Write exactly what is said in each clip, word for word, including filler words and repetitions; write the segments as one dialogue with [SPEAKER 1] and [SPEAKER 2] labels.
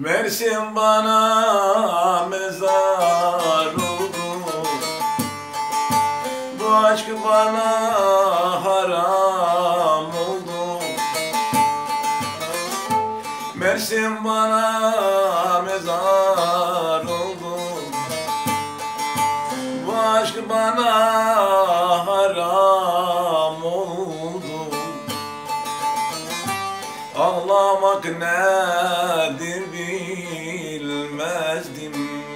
[SPEAKER 1] Mersin bana mezar oldu, bu aşk bana haram oldu. Mersin bana mezar oldu, bu aşk bana haram oldu. Ağlamak nedir bilmezdim,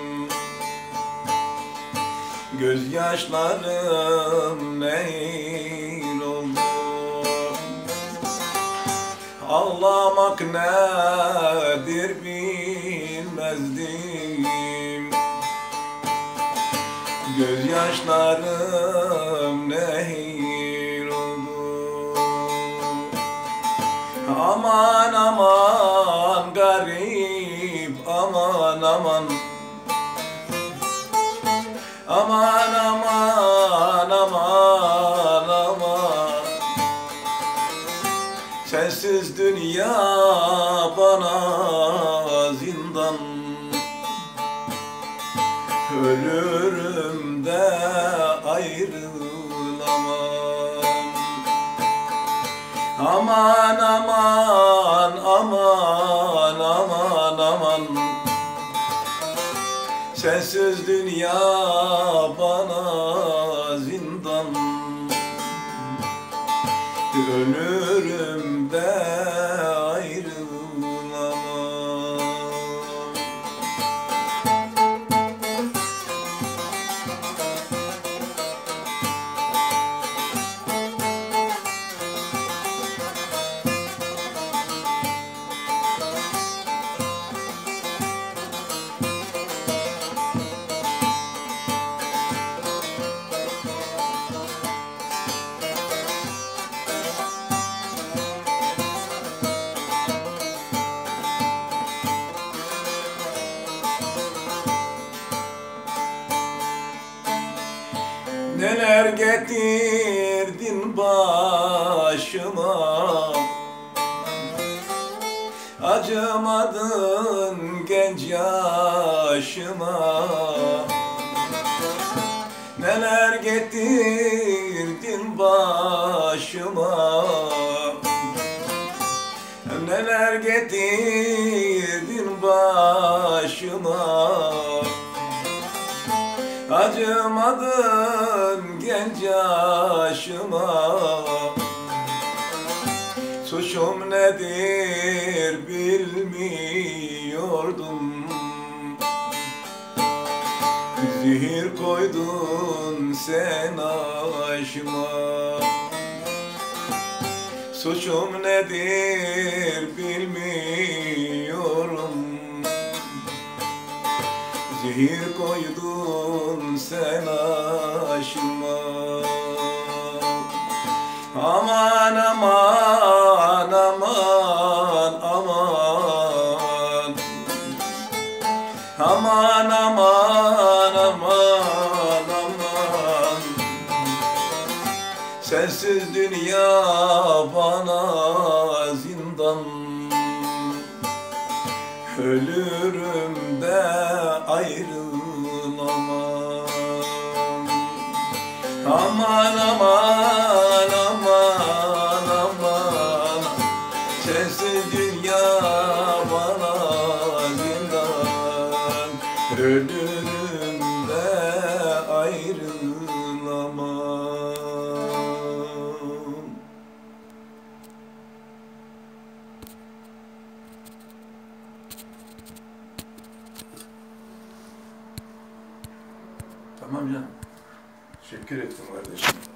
[SPEAKER 1] gözyaşlarım neyl oldu. Ağlamak nedir bilmezdim, gözyaşlarım neyl oldu. Aman aman garip, aman aman, aman aman aman aman. Sensiz dünya bana zindan, ölürüm de ayrılamam. Aman aman aman aman aman, sensiz dünya bana zindan, ölürüm de ayrılamam. Neler getirdin başıma, acımadın genç yaşıma. Neler getirdin başıma, neler getirdin başıma. Acımadın genç yaşıma. Suçum nedir bilmiyordum, zehir koydun sen aşıma. Suçum nedir bilmiyorum, zehir koydun sen aşıma. Aman aman aman aman, aman aman aman aman. Sensiz dünya bana zindan, ölürüm de ayrılamam. Aman aman aman aman, sensiz dünya bana zindan, ölürüm de ayrılamam. Tamam canım. Teşekkür ettim kardeşim.